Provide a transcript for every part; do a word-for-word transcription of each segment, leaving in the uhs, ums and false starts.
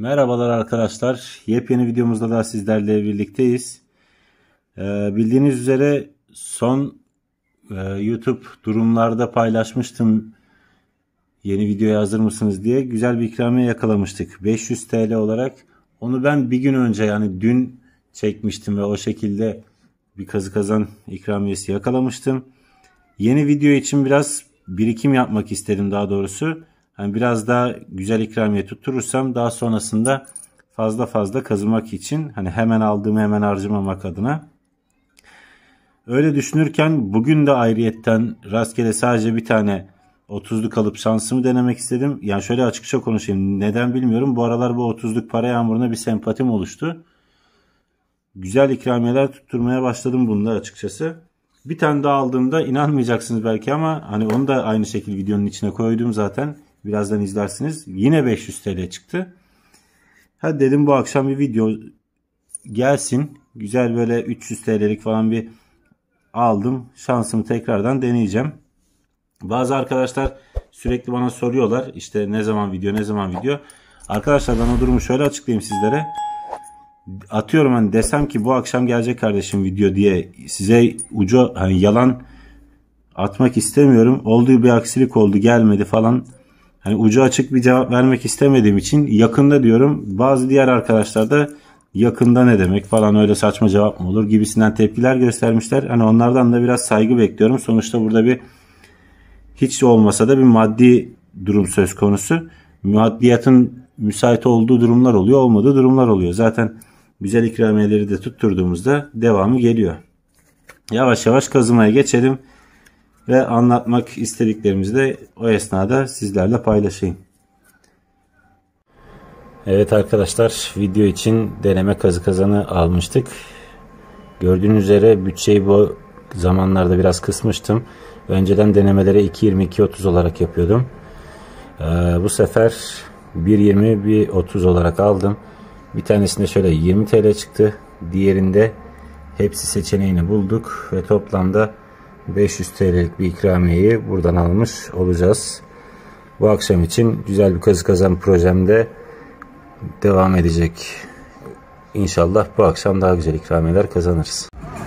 Merhabalar arkadaşlar. Yepyeni videomuzda da sizlerle birlikteyiz. Ee, bildiğiniz üzere son e, YouTube durumlarda paylaşmıştım. Yeni videoya hazır mısınız diye güzel bir ikramiye yakalamıştık. beş yüz T L olarak. Onu ben bir gün önce yani dün çekmiştim ve o şekilde bir kazı kazan ikramiyesi yakalamıştım. Yeni video için biraz birikim yapmak istedim daha doğrusu. Yani biraz daha güzel ikramiye tutturursam daha sonrasında fazla fazla kazımak için hani hemen aldığımı hemen harcamamak adına. Öyle düşünürken bugün de ayrıyetten rastgele sadece bir tane otuzluk alıp şansımı denemek istedim. Yani şöyle açıkça konuşayım. Neden bilmiyorum. Bu aralar bu otuzluk para yağmuruna bir sempatim oluştu. Güzel ikramiyeler tutturmaya başladım bunda açıkçası. Bir tane daha aldığımda inanmayacaksınız belki ama hani onu da aynı şekilde videonun içine koydum zaten. Birazdan izlersiniz. Yine beş yüz T L çıktı. Hadi dedim bu akşam bir video gelsin. Güzel böyle üç yüz T L'lik falan bir aldım. Şansımı tekrardan deneyeceğim. Bazı arkadaşlar sürekli bana soruyorlar. İşte ne zaman video ne zaman video. Arkadaşlar ben o durumu şöyle açıklayayım sizlere. Atıyorum hani desem ki bu akşam gelecek kardeşim video diye size ucu hani yalan atmak istemiyorum. Olduğu bir aksilik oldu gelmedi falan. Hani ucu açık bir cevap vermek istemediğim için yakında diyorum. Bazı diğer arkadaşlar da yakında ne demek falan öyle saçma cevap mı olur gibisinden tepkiler göstermişler. Hani onlardan da biraz saygı bekliyorum. Sonuçta burada bir hiç olmasa da bir maddi durum söz konusu. Maddiyatın müsait olduğu durumlar oluyor, olmadığı durumlar oluyor. Zaten güzel ikramiyeleri de tutturduğumuzda devamı geliyor. Yavaş yavaş kazımaya geçelim. Ve anlatmak istediklerimizi de o esnada sizlerle paylaşayım. Evet arkadaşlar, video için deneme kazı kazanı almıştık. Gördüğünüz üzere bütçeyi bu zamanlarda biraz kısmıştım. Önceden denemelere iki yirmi iki otuz olarak yapıyordum. Ee, bu sefer bir yirmi bir otuz olarak aldım. Bir tanesinde şöyle yirmi T L çıktı. Diğerinde hepsi seçeneğini bulduk ve toplamda beş yüz T L'lik bir ikramiyeyi buradan almış olacağız. Bu akşam için güzel bir kazı kazan projemde devam edecek. İnşallah bu akşam daha güzel ikramiyeler kazanırız.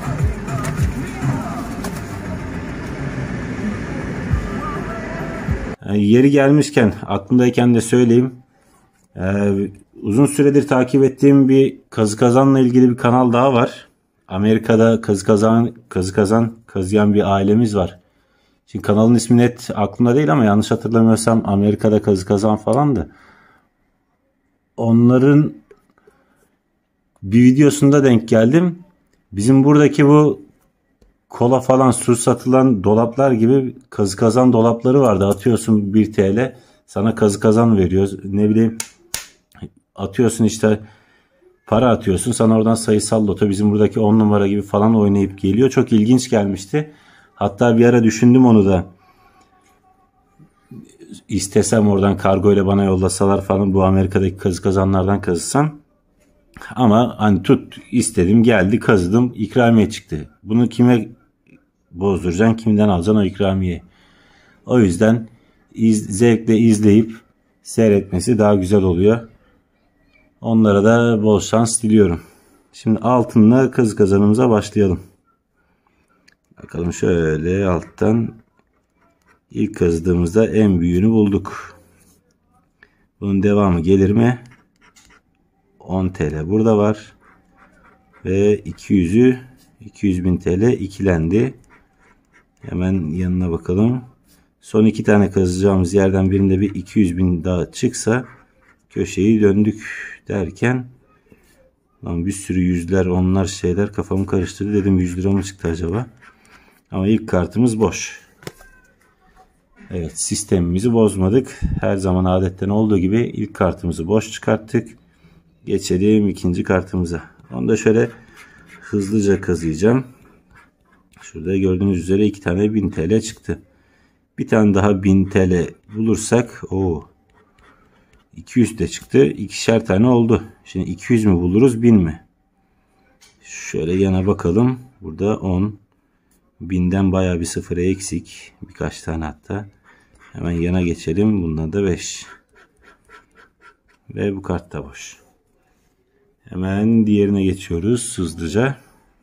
Yani yeri gelmişken aklımdayken de söyleyeyim. Ee, uzun süredir takip ettiğim bir kazı kazanla ilgili bir kanal daha var. Amerika'da kazı kazan kazı kazan kazıyan bir ailemiz var. Şimdi kanalın ismi net aklımda değil ama yanlış hatırlamıyorsam Amerika'da kazı kazan falandı. Onların bir videosunda denk geldim. Bizim buradaki bu kola falan su satılan dolaplar gibi kazı kazan dolapları vardı. Atıyorsun bir T L sana kazı kazan veriyor. Ne bileyim atıyorsun işte para atıyorsun. Sana oradan sayısal loto bizim buradaki on numara gibi falan oynayıp geliyor. Çok ilginç gelmişti. Hatta bir ara düşündüm onu da. İstesem oradan kargo ile bana yollasalar falan bu Amerika'daki kazı kazanlardan kazısam. Ama hani tut istedim geldi kazıdım ikramiye çıktı. Bunu kime bozduracaksın kimden alacaksın o ikramiye. O yüzden iz, zevkle izleyip seyretmesi daha güzel oluyor. Onlara da bol şans diliyorum. Şimdi altınla kazı kazanımıza başlayalım. Bakalım şöyle alttan ilk kazıdığımızda en büyüğünü bulduk. Bunun devamı gelir mi? on T L burada var. Ve iki yüzü iki yüz bin T L ikilendi. Hemen yanına bakalım. Son iki tane kazacağımız yerden birinde bir iki yüz bin daha çıksa köşeyi döndük derken lan bir sürü yüzler onlar şeyler kafamı karıştırdı dedim yüz lira mı çıktı acaba? Ama ilk kartımız boş. Evet sistemimizi bozmadık. Her zaman adetten olduğu gibi ilk kartımızı boş çıkarttık. Geçelim ikinci kartımıza. Onu da şöyle hızlıca kazıyacağım. Şurada gördüğünüz üzere iki tane bin T L çıktı. Bir tane daha bin T L bulursak o iki yüz de çıktı. İkişer tane oldu. Şimdi iki yüz mü buluruz bin mi? Şöyle yana bakalım. Burada on. binden bayağı bir sıfır eksik. Birkaç tane hatta. Hemen yana geçelim. Bundan da beş. Ve bu kart da boş. Hemen diğerine geçiyoruz hızlıca.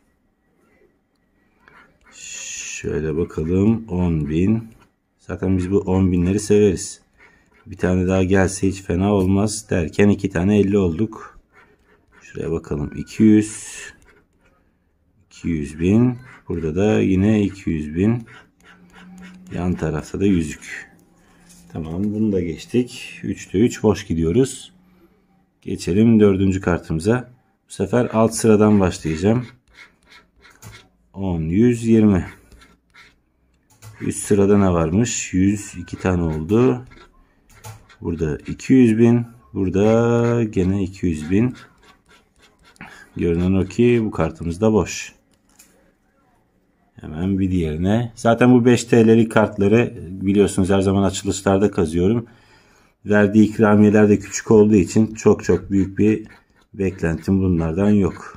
Şöyle bakalım. on bin. Zaten biz bu on binleri severiz. Bir tane daha gelse hiç fena olmaz derken iki tane elli olduk. Şuraya bakalım. iki yüz. iki yüz bin. Burada da yine iki yüz bin. Yan tarafta da yüzük. Tamam, bunu da geçtik. üçte üç boş gidiyoruz. Geçelim dördüncü kartımıza. Bu sefer alt sıradan başlayacağım. on, yüz, yirmi. Üst sırada ne varmış? yüz iki tane oldu. Burada iki yüz bin. Burada gene iki yüz bin. Görünen o ki bu kartımız da boş. Hemen bir diğerine. Zaten bu beş T L'lik kartları biliyorsunuz her zaman açılışlarda kazıyorum. Verdiği ikramiyeler de küçük olduğu için çok çok büyük bir beklentim bunlardan yok.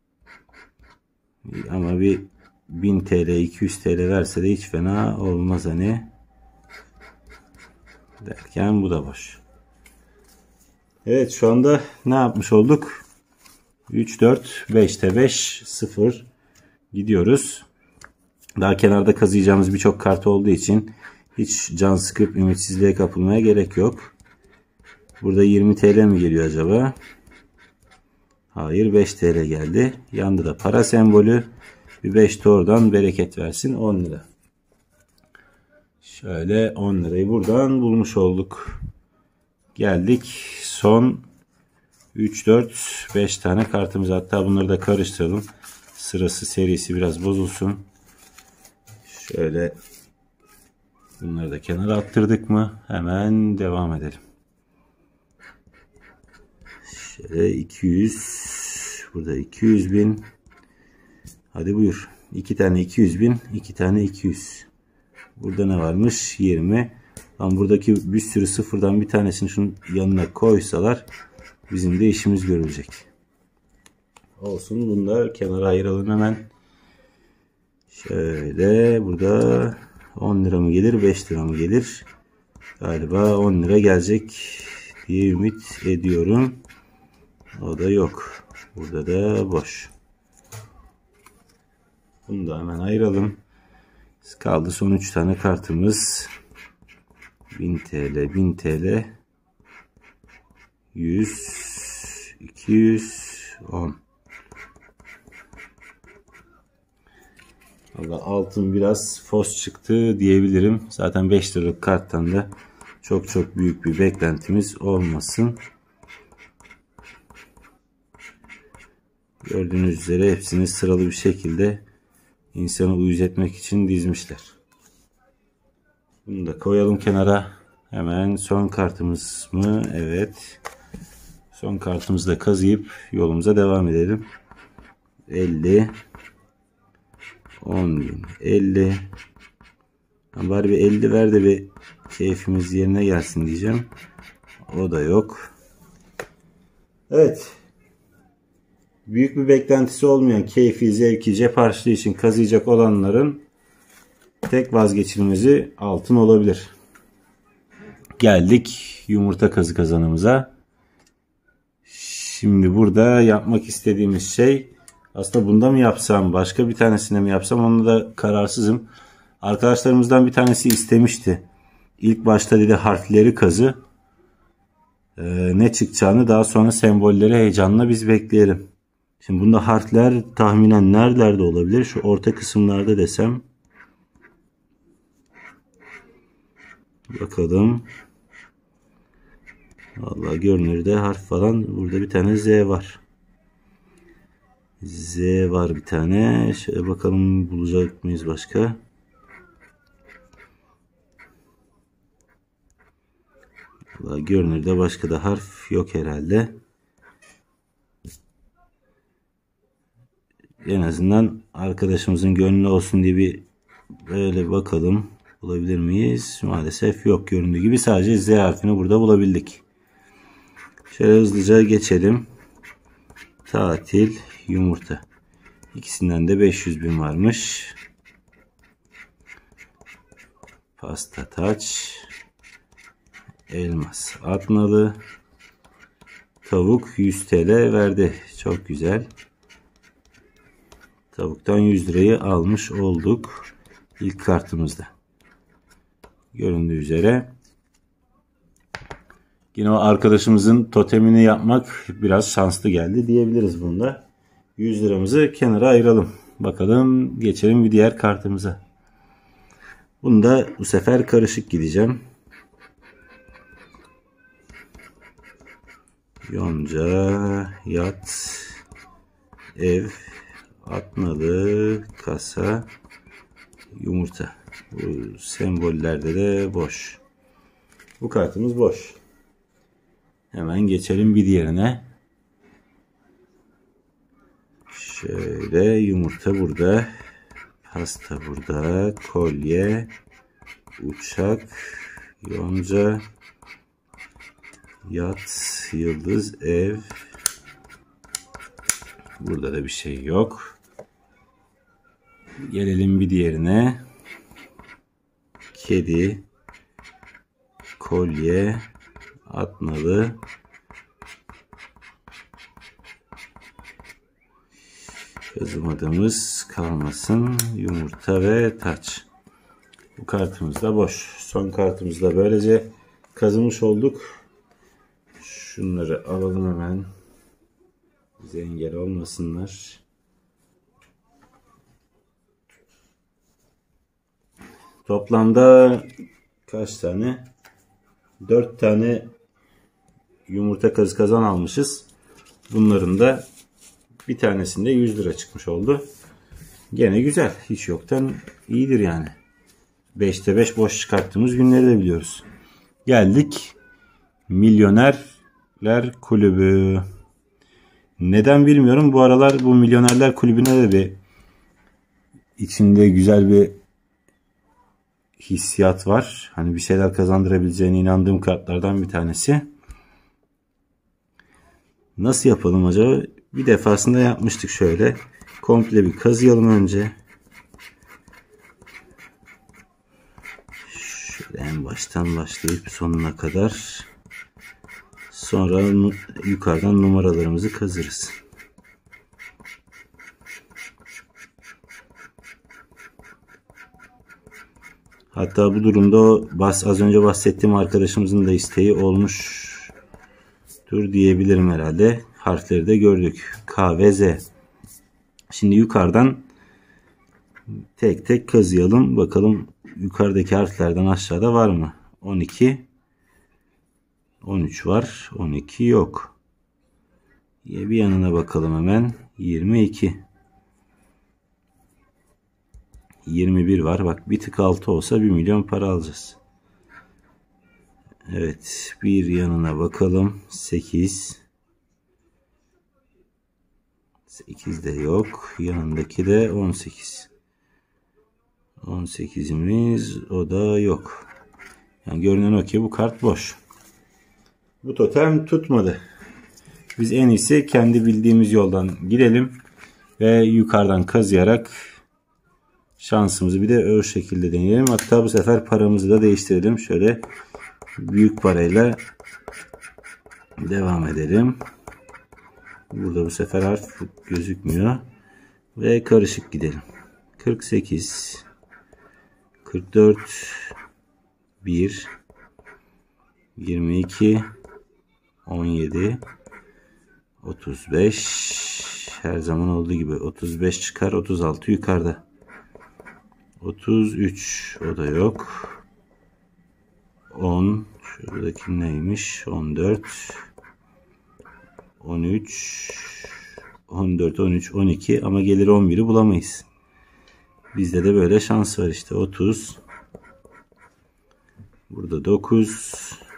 Ama bir bin T L, iki yüz T L verse de hiç fena olmaz hani. Derken bu da boş. Evet, şu anda ne yapmış olduk? üç, dört, beşte beş, sıfır gidiyoruz. Daha kenarda kazıyacağımız birçok kart olduğu için hiç can sıkıp ümitsizliğe kapılmaya gerek yok. Burada yirmi T L mi geliyor acaba? Hayır, beş T L geldi. Yanında da para sembolü. Bir beş de oradan bereket versin, on lira. Şöyle on lirayı buradan bulmuş olduk. Geldik son üç, dört, beş tane kartımız. Hatta bunları da karıştıralım. Sırası, serisi biraz bozulsun. Şöyle bunları da kenara attırdık mı hemen devam edelim. Şöyle iki yüz, burada iki yüz bin. Hadi buyur. iki tane iki yüz bin, iki tane iki yüz. Burada ne varmış? yirmi. Ama buradaki bir sürü sıfırdan bir tanesini şunun yanına koysalar bizim de işimiz görülecek. Olsun, bunu da kenara ayıralım hemen. Şöyle burada on lira mı gelir, beş lira mı gelir? Galiba on lira gelecek diye ümit ediyorum. O da yok. Burada da boş. Bunu da hemen ayıralım. Kaldı son üç tane kartımız. bin T L, bin T L, yüz, iki yüz, on. Valla altın biraz fos çıktı diyebilirim. Zaten beş liralık karttan da çok çok büyük bir beklentimiz olmasın. Gördüğünüz üzere hepsini sıralı bir şekilde insanı uyuz etmek için dizmişler. Bunu da koyalım kenara. Hemen son kartımız mı? Evet. Son kartımızı da kazıyıp yolumuza devam edelim. elli, on bin, elli. Bari bir elli ver de bir keyfimiz yerine gelsin diyeceğim. O da yok. Evet. Büyük bir beklentisi olmayan, keyfi, zevki, cep harçlığı için kazıyacak olanların tek vazgeçilmezi altın olabilir. Geldik yumurta kazı kazanımıza. Şimdi burada yapmak istediğimiz şey, aslında bunda mı yapsam, başka bir tanesine mi yapsam, onu da kararsızım. Arkadaşlarımızdan bir tanesi istemişti. İlk başta dedi harfleri kazı. Ee, ne çıkacağını daha sonra sembolleri heyecanla biz bekleyelim. Şimdi bunda harfler tahminen nerelerde olabilir? Şu orta kısımlarda desem. Bakalım. Vallahi görünürde harf falan. Burada bir tane Z var. Z var bir tane. Şöyle bakalım bulacak mıyız başka? Vallahi görünürde başka da harf yok herhalde. En azından arkadaşımızın gönlü olsun diye bir böyle bakalım. Bulabilir miyiz? Maalesef yok, göründüğü gibi sadece Z harfini burada bulabildik. Şöyle hızlıca geçelim. Tatil, yumurta. İkisinden de beş yüz bin varmış. Pasta taç. Elmas atnalı. Tavuk yüz T L verdi. Çok güzel. Tavuktan yüz lirayı almış olduk. İlk kartımızda. Göründüğü üzere. Yine o arkadaşımızın totemini yapmak biraz şanslı geldi diyebiliriz bunda. yüz liramızı kenara ayıralım. Bakalım, geçelim bir diğer kartımıza. Bunda bu sefer karışık gideceğim. Yonca, yat, ev, atmalı, kasa, yumurta. Bu sembollerde de boş. Bu kartımız boş. Hemen geçelim bir diğerine. Şöyle, yumurta burada. Pasta burada. Kolye. Uçak. Yonca. Yat. Yıldız. Ev. Burada da bir şey yok. Gelelim bir diğerine. Kedi. Kolye. Atmalı. Kazımadığımız kalmasın. Yumurta ve taç. Bu kartımız da boş. Son kartımızı da böylece kazımış olduk. Şunları alalım hemen. Bize engel olmasınlar. Toplamda kaç tane? dört tane yumurta kazı kazan almışız. Bunların da bir tanesinde yüz lira çıkmış oldu. Gene güzel. Hiç yoktan iyidir yani. beşte beş boş çıkarttığımız günleri de biliyoruz. Geldik Milyonerler Kulübü. Neden bilmiyorum. Bu aralar bu Milyonerler Kulübü'ne de bir içinde güzel bir hissiyat var. Hani bir şeyler kazandırabileceğine inandığım kartlardan bir tanesi. Nasıl yapalım acaba? Bir defasında yapmıştık şöyle. Komple bir kazıyalım önce. Şöyle en baştan başlayıp sonuna kadar. Sonra yukarıdan numaralarımızı kazırız. Hatta bu durumda o bas, az önce bahsettiğim arkadaşımızın da isteği olmuştur diyebilirim herhalde. Harfleri de gördük. K ve Z. Şimdi yukarıdan tek tek kazıyalım. Bakalım yukarıdaki harflerden aşağıda var mı? on iki. on üç var. on iki yok. Bir yanına bakalım hemen. yirmi iki. yirmi bir var. Bak bir tık altı olsa bir milyon para alacağız. Evet. Bir yanına bakalım. sekiz. sekiz de yok. Yanındaki de on sekiz. on sekizimiz o da yok. Yani görünen o ki bu kart boş. Bu totem tutmadı. Biz en iyisi kendi bildiğimiz yoldan gidelim ve yukarıdan kazıyarak şansımızı bir de o şekilde deneyelim. Hatta bu sefer paramızı da değiştirelim. Şöyle büyük parayla devam edelim. Burada bu sefer harf gözükmüyor. Ve karışık gidelim. kırk sekiz, kırk dört, bir, yirmi iki, on yedi, otuz beş. Her zaman olduğu gibi otuz beş çıkar. otuz altı yukarıda. otuz üç o da yok. on. Şuradaki neymiş? on dört, on üç, on dört, on üç, on iki ama gelir on biri bulamayız. Bizde de böyle şans var işte. otuz. Burada dokuz.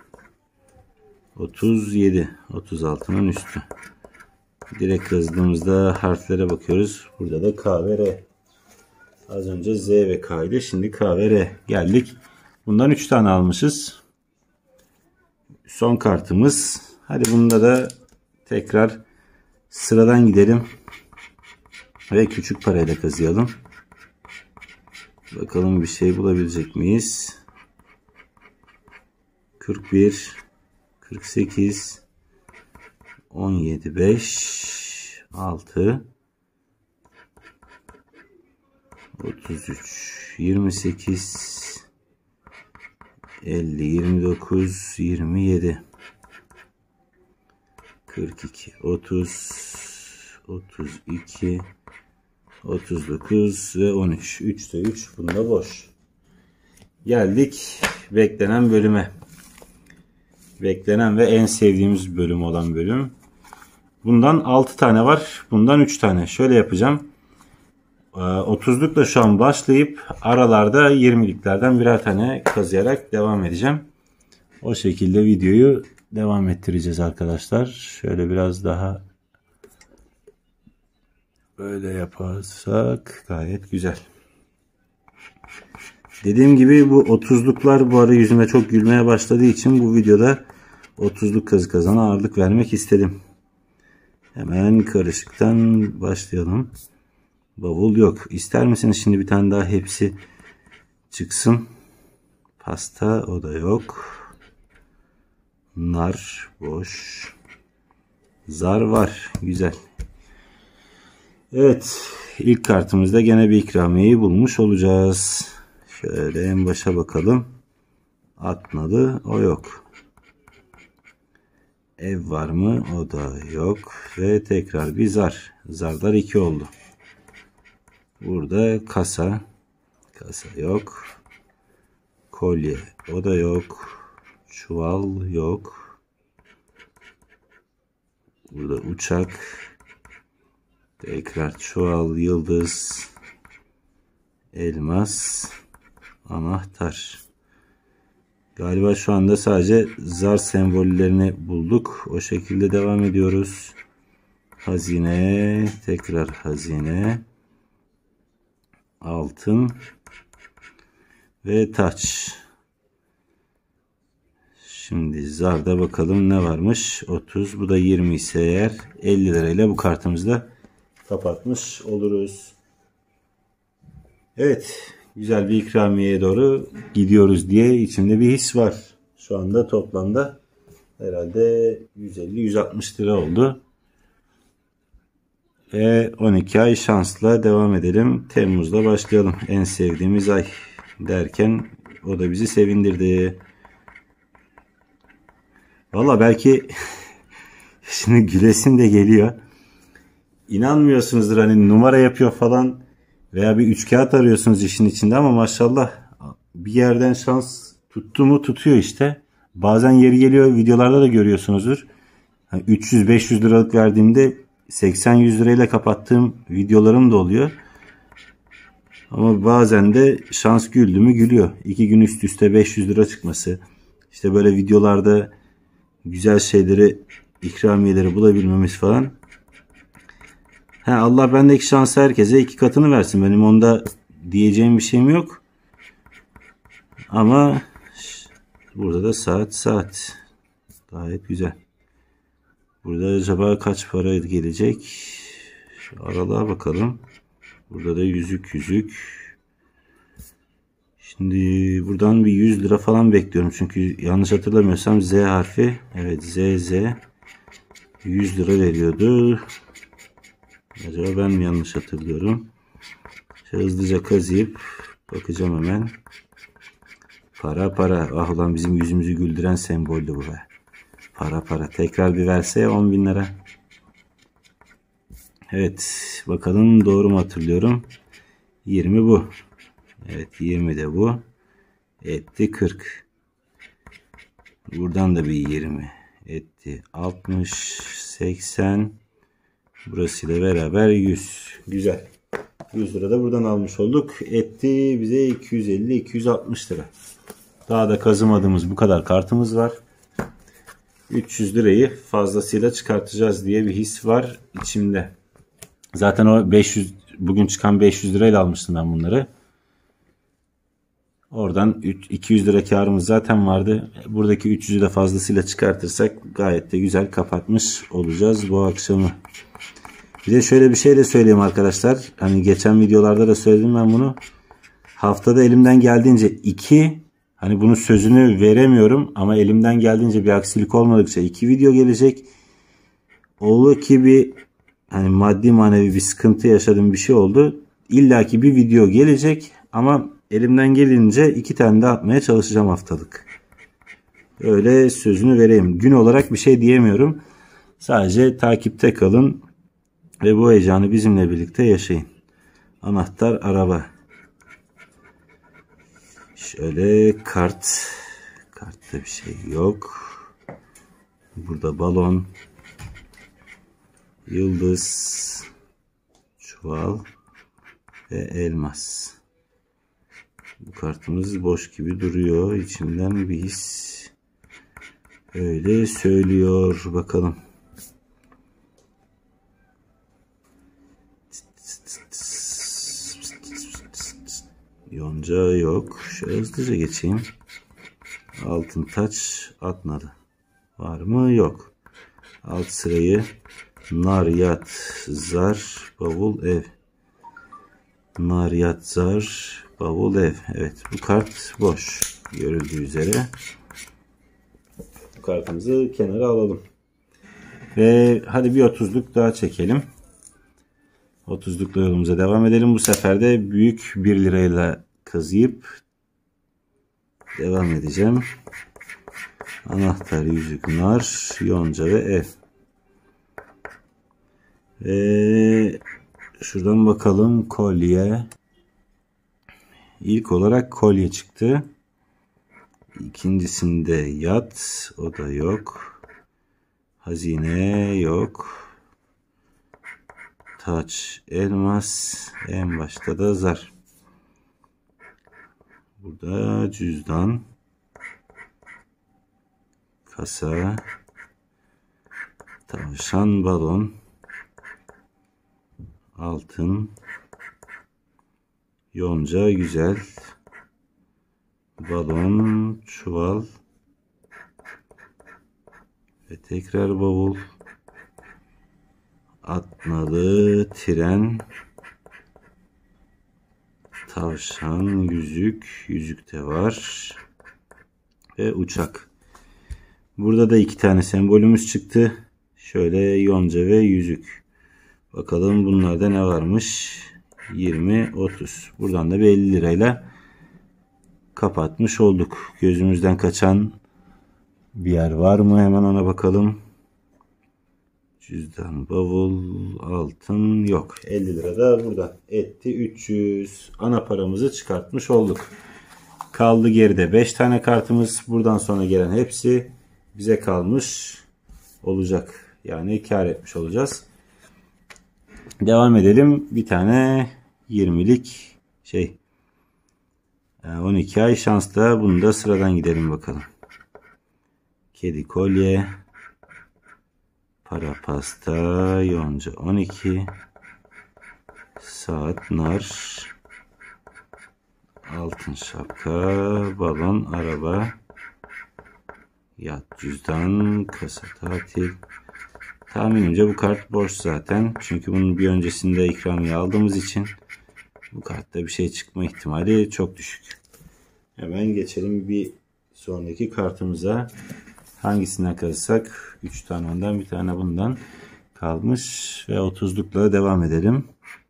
otuz yedi. otuz altının üstü. Direkt yazdığımızda harflere bakıyoruz. Burada da K ve R. Az önce Z ve K ile şimdi K ve R. Geldik. Bundan üç tane almışız. Son kartımız. Hadi bunda da tekrar sıradan gidelim. Ve küçük parayla kazıyalım. Bakalım bir şey bulabilecek miyiz? kırk bir, kırk sekiz, on yedi, beş, altı, otuz üç, yirmi sekiz, elli, yirmi dokuz, yirmi yedi, kırk iki, otuz, otuz iki, otuz dokuz ve on üç. üçte üç. Bunda boş. Geldik beklenen bölüme. Beklenen ve en sevdiğimiz bölüm olan bölüm. Bundan altı tane var. Bundan üç tane. Şöyle yapacağım. otuzlukla şu an başlayıp aralarda yirmiliklerden birer tane kazıyarak devam edeceğim. O şekilde videoyu devam ettireceğiz arkadaşlar. Şöyle biraz daha böyle yaparsak gayet güzel. Dediğim gibi bu otuzluklar bu ara yüzüme çok gülmeye başladığı için bu videoda otuzluk kazı kazana ağırlık vermek istedim. Hemen karışıktan başlayalım. Bavul yok. İster misiniz şimdi bir tane daha hepsi çıksın? Pasta o da yok. Nar boş. Zar var. Güzel. Evet. İlk kartımızda gene bir ikramiyeyi bulmuş olacağız. Şöyle en başa bakalım. Atmadı. O yok. Ev var mı? O da yok. Ve tekrar bir zar. Zarlar iki oldu. Burada kasa. Kasa yok. Kolye. O da yok. Çuval yok. Burada uçak. Tekrar çuval, yıldız. Elmas. Anahtar. Galiba şu anda sadece zar sembollerini bulduk. O şekilde devam ediyoruz. Hazine. Tekrar hazine. Altın. Ve taç. Şimdi zarda bakalım ne varmış. otuz. Bu da yirmi ise eğer elli lirayla bu kartımızı da kapatmış oluruz. Evet. Güzel bir ikramiyeye doğru gidiyoruz diye içimde bir his var. Şu anda toplamda herhalde yüz elli yüz altmış lira oldu. Ve on iki ay şansla devam edelim. Temmuz'da başlayalım. En sevdiğimiz ay derken o da bizi sevindirdi. Valla belki şimdi gülesim de geliyor. İnanmıyorsunuzdur hani numara yapıyor falan veya bir üç kağıt arıyorsunuz işin içinde ama maşallah bir yerden şans tuttu mu tutuyor işte. Bazen yeri geliyor, videolarda da görüyorsunuzdur. Yani üç yüz beş yüz liralık verdiğimde seksen yüz lirayla kapattığım videolarım da oluyor. Ama bazen de şans güldü mü gülüyor. iki gün üst üste beş yüz lira çıkması. İşte böyle videolarda güzel şeyleri, ikramiyeleri bulabilmemiz falan. He, Allah bendeki şansı herkese iki katını versin. Benim onda diyeceğim bir şeyim yok. Ama burada da saat saat. Gayet güzel. Burada acaba kaç para gelecek? Şu aralığa bakalım. Burada da yüzük yüzük. Şimdi buradan bir yüz lira falan bekliyorum. Çünkü yanlış hatırlamıyorsam Z harfi. Evet Z Z. yüz lira veriyordu. Acaba ben mi yanlış hatırlıyorum? Şöyle hızlıca kazıyıp bakacağım hemen. Para para. Ah ulan bizim yüzümüzü güldüren semboldü bu be. Para para. Tekrar bir verse on bin lira. Evet. Bakalım doğru mu hatırlıyorum? yirmi bu. Evet yirmi de bu. Etti kırk. Buradan da bir yirmi. Etti altmış. seksen. Burasıyla beraber yüz. Güzel. yüz lira da buradan almış olduk. Etti bize iki yüz elli iki yüz altmış lira. Daha da kazımadığımız bu kadar kartımız var. üç yüz lirayı fazlasıyla çıkartacağız diye bir his var içimde. Zaten o beş yüz bugün çıkan beş yüz lirayla almıştım ben bunları. Oradan iki yüz lira karımız zaten vardı. Buradaki üç yüzü de fazlasıyla çıkartırsak gayet de güzel kapatmış olacağız bu akşamı. Bir de şöyle bir şey de söyleyeyim arkadaşlar. Hani geçen videolarda da söyledim ben bunu. Haftada elimden geldiğince iki, hani bunun sözünü veremiyorum ama elimden geldiğince bir aksilik olmadıkça iki video gelecek. oğlu ki bir hani maddi manevi bir sıkıntı yaşadığım bir şey oldu. İlla ki bir video gelecek ama elimden gelince iki tane de atmaya çalışacağım haftalık. Öyle sözünü vereyim. Gün olarak bir şey diyemiyorum. Sadece takipte kalın ve bu heyecanı bizimle birlikte yaşayın. Anahtar araba. Şöyle kart. Kartta bir şey yok. Burada balon. Yıldız. Çuval. Ve elmas. Bu kartımız boş gibi duruyor. İçimden bir his öyle söylüyor. Bakalım. Yonca yok. Şöyle hızlıca geçeyim. Altın taç atmadı. Var mı? Yok. Alt sırayı nar, yat, zar, bavul, ev. Nar, yat, zar, bavul, ev. Evet, bu kart boş. Görüldüğü üzere. Bu kartımızı kenara alalım. Ve hadi bir otuzluk daha çekelim. otuzlukla yolumuza devam edelim. Bu sefer de büyük bir lirayla kazıyıp devam edeceğim. Anahtar, yüzük, nar, yonca ve ev. Ve şuradan bakalım, kolye. İlk olarak kolye çıktı. İkincisinde yat, o da yok. Hazine yok. Taç, elmas, en başta da zar. Burada cüzdan, kasa, tavşan, balon, altın, yonca güzel, balon, çuval ve tekrar bavul, atmalı, tren, tavşan, yüzük, yüzük de var ve uçak. Burada da iki tane sembolümüz çıktı. Şöyle yonca ve yüzük. Bakalım bunlarda ne varmış? yirmi, otuz. Buradan da bir elli lirayla kapatmış olduk. Gözümüzden kaçan bir yer var mı? Hemen ona bakalım. Cüzdan, bavul, altın yok. elli lira da burada. Etti üç yüz. Ana paramızı çıkartmış olduk. Kaldı geride beş tane kartımız. Buradan sonra gelen hepsi bize kalmış olacak. Yani kar etmiş olacağız. Devam edelim. Bir tane yirmilik şey. on iki ay şansla. Bunu da sıradan gidelim bakalım. Kedi kolye. Para pasta. Yonca on iki. Saat nar. Altın şapka. Balon araba. Yat, cüzdan, kasa, tatil. Tahminimce bu kart boş zaten. Çünkü bunun bir öncesinde ikramiye aldığımız için bu kartta bir şey çıkma ihtimali çok düşük. Hemen geçelim bir sonraki kartımıza. Hangisinden kalırsak üç tane ondan, bir tane bundan kalmış ve otuzlukla devam edelim.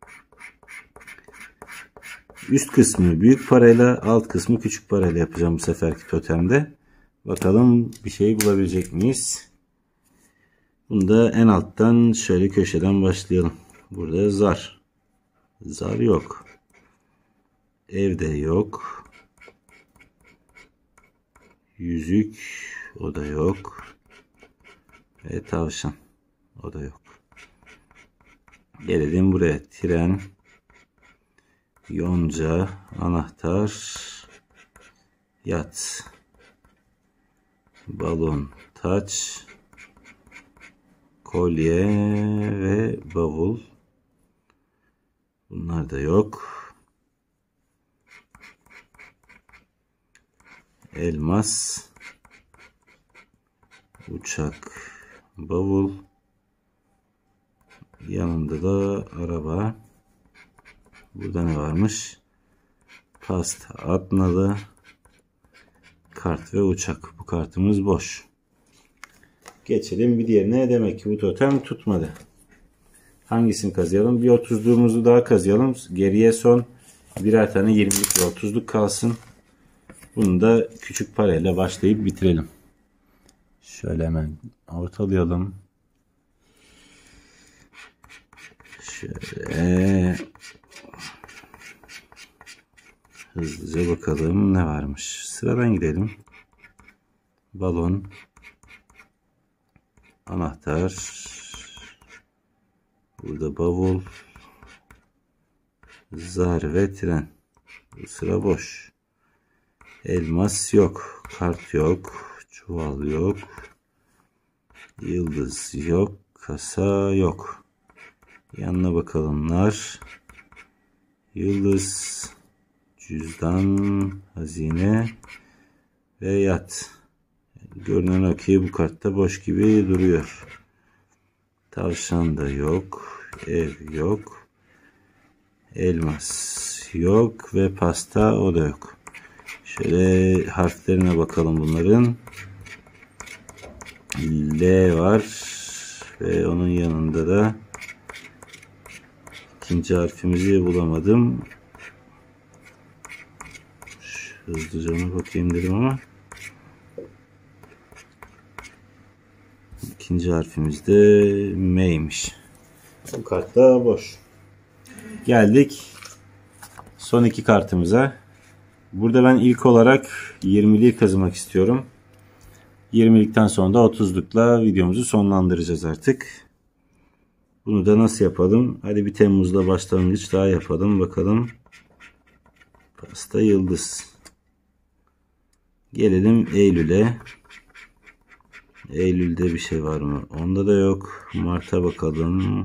Üst kısmı büyük parayla, alt kısmı küçük parayla yapacağım bu seferki totemde. Bakalım bir şey bulabilecek miyiz? Bunda en alttan şöyle köşeden başlayalım. Burada zar. Zar yok. Evde yok. Yüzük. O da yok. Ve tavşan. O da yok. Gelelim buraya. Tren. Yonca. Anahtar. Yat. Balon. Taç. Kolye ve bavul. Bunlar da yok. Elmas. Uçak. Bavul. Yanında da araba. Burada ne varmış? Pasta, atnalı, kart ve uçak. Bu kartımız boş. Geçelim bir diğerine. Demek ki bu totem tutmadı. Hangisini kazıyalım? Bir otuzluğumuzu daha kazıyalım. Geriye son birer tane yirmilik ve otuzluk kalsın. Bunu da küçük parayla başlayıp bitirelim. Şöyle hemen ortalayalım. Şöyle hızlıca bakalım ne varmış. Sıradan gidelim. Balon, anahtar, burada bavul, zar ve tren. Bu sıra boş. Elmas yok, kart yok, çuval yok, yıldız yok, kasa yok. Yanına bakalımlar. Yıldız, cüzdan, hazine ve yat. Görünen o ki bu kartta boş gibi duruyor. Tavşan da yok, ev yok, elmas yok ve pasta o da yok. Şöyle harflerine bakalım bunların. L var ve onun yanında da ikinci harfimizi bulamadım. Hızlıca ona bakayım dedim ama ikinci harfimiz de M'ymiş. Bu kart da boş. Geldik son iki kartımıza. Burada ben ilk olarak yirmiliği kazımak istiyorum. yirmilikten sonra da otuzlukla videomuzu sonlandıracağız artık. Bunu da nasıl yapalım? Hadi bir Temmuz'da başlangıç daha yapalım. Bakalım. Pasta yıldız. Gelelim Eylül'e. Eylül'de bir şey var mı? Onda da yok. Mart'a bakalım.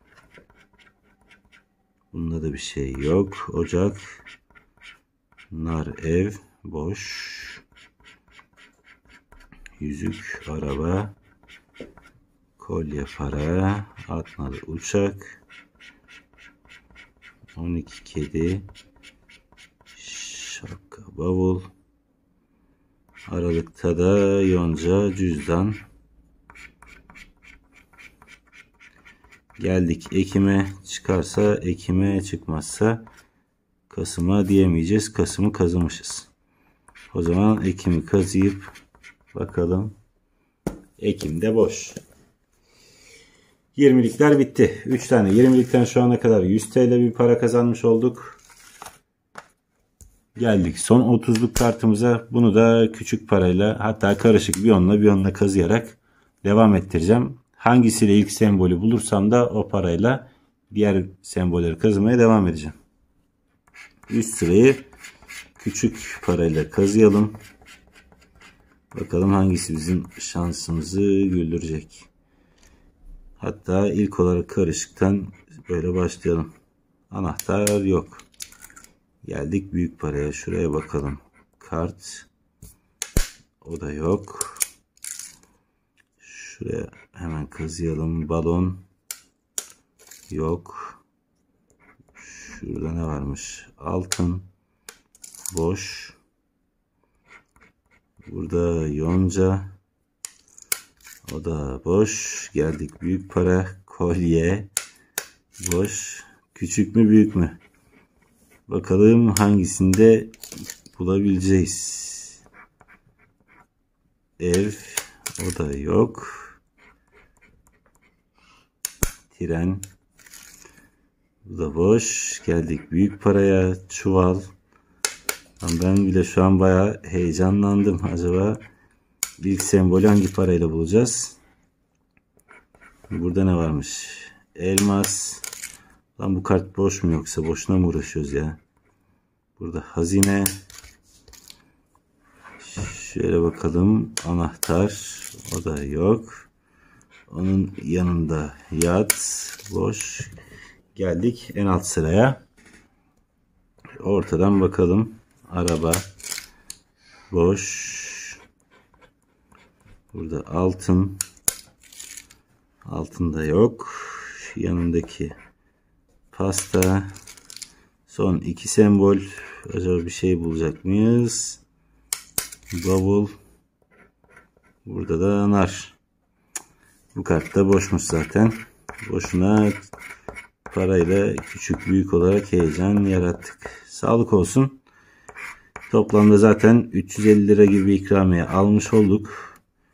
Bunda da bir şey yok. Ocak. Nar, ev. Boş. Yüzük, araba. Kolye, para. Atnalı, uçak. on iki kedi. Şapka, bavul. Aralıkta da yonca, cüzdan. Geldik Ekim'e. Çıkarsa Ekim'e, çıkmazsa Kasım'a diyemeyeceğiz. Kasım'ı kazımışız. O zaman Ekim'i kazıyıp bakalım. Ekim'de boş. yirmilikler bitti. üç tane yirmilikten şu ana kadar yüz T L bir para kazanmış olduk. Geldik son otuzluk kartımıza. Bunu da küçük parayla, hatta karışık bir onla bir onla kazıyarak devam ettireceğim. Hangisiyle ilk sembolü bulursam da o parayla diğer sembolleri kazımaya devam edeceğim. Üst sırayı küçük parayla kazıyalım. Bakalım hangisi bizim şansımızı güldürecek. Hatta ilk olarak karışıktan böyle başlayalım. Anahtar yok. Geldik büyük paraya. Şuraya bakalım. Kart. O da yok. Şuraya hemen kazıyalım. Balon. Yok. Şurada ne varmış? Altın. Boş. Burada yonca. O da boş. Geldik büyük para. Kolye. Boş. Küçük mü büyük mü? Bakalım hangisinde bulabileceğiz. Ev. O da yok. Tren. Bu da boş. Geldik büyük paraya. Çuval. Ben bile şu an bayağı heyecanlandım. Acaba ilk sembolü hangi parayla bulacağız? Burada ne varmış? Elmas. Lan bu kart boş mu yoksa? Boşuna mı uğraşıyoruz ya? Burada hazine. Şöyle bakalım. Anahtar. O da yok. Onun yanında yat. Boş. Geldik en alt sıraya. Ortadan bakalım. Araba. Boş. Burada altın. Altın da yok. Yanındaki pasta. Son iki sembol. Acaba bir şey bulacak mıyız? Bavul. Burada da nar. Bu kart da boşmuş zaten. Boşuna parayla küçük büyük olarak heyecan yarattık. Sağlık olsun. Toplamda zaten üç yüz elli lira gibi ikramiye almış olduk.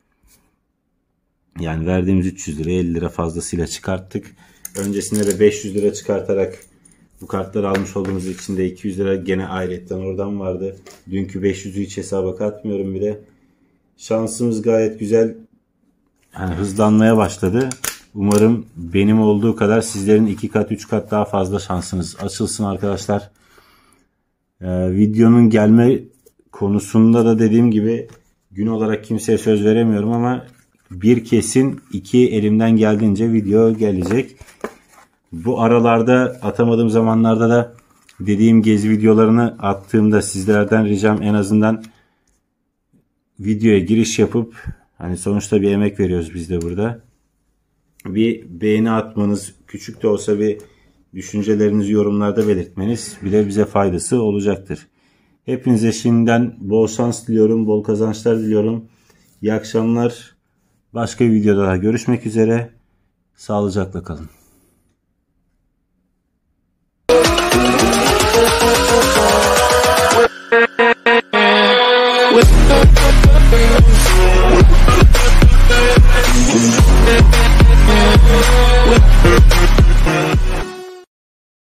Yani verdiğimiz üç yüz liraya elli lira fazlasıyla çıkarttık. Öncesinde de beş yüz lira çıkartarak bu kartları almış olduğumuz için de iki yüz lira gene ayrıyetten oradan vardı. Dünkü beş yüzü hiç hesaba katmıyorum bile. Şansımız gayet güzel. Yani hızlanmaya başladı. Umarım benim olduğu kadar sizlerin iki kat üç kat daha fazla şansınız açılsın arkadaşlar. Ee, videonun gelme konusunda da dediğim gibi gün olarak kimseye söz veremiyorum ama bir kesin iki elimden geldiğince video gelecek. Bu aralarda atamadığım zamanlarda da dediğim gezi videolarını attığımda sizlerden ricam en azından videoya giriş yapıp, hani sonuçta bir emek veriyoruz biz de burada, bir beğeni atmanız, küçük de olsa bir düşüncelerinizi yorumlarda belirtmeniz bile bize faydası olacaktır. Hepinize şimdiden bol şans diliyorum, bol kazançlar diliyorum. İyi akşamlar. Başka bir videoda daha görüşmek üzere. Sağlıcakla kalın.